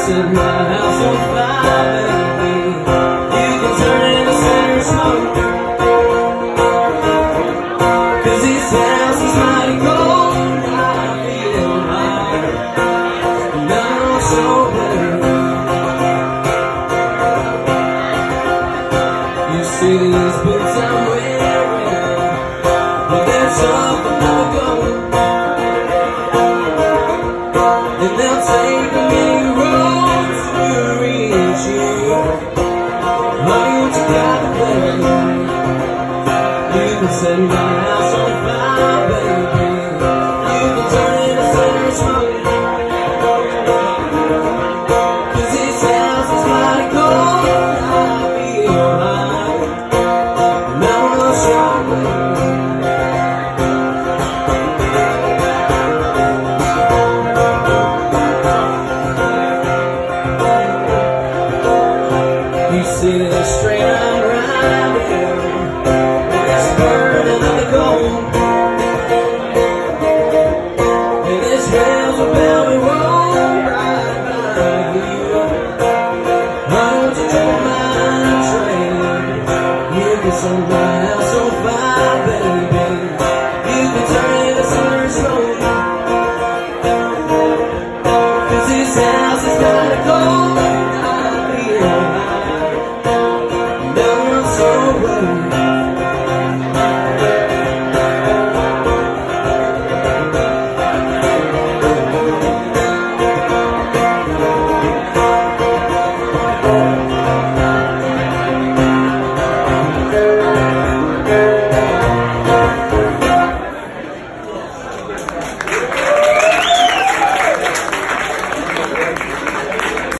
set my house on fire, baby. You can turn it into cigarette smoke. 'Cause this house is mighty cold. I feel hot, and I'm so blue. You see these boots I'm wearing, well, they're tough and never gold. And they'll take me roads to reach you. Honey, what you got to play? You can set my house on fire, baby. You can turn it into cigarette smoke. 'Cause this house is mighty cold. I feel hot, and I wanna strong, baby. You see that straight line right there, it's burning up the gold. And this rails will bell me roll right by you. Why don't you take my train? You can set my house on fire, baby. You can turn it into cigarette smoke. 'Cause this house is kinda cold.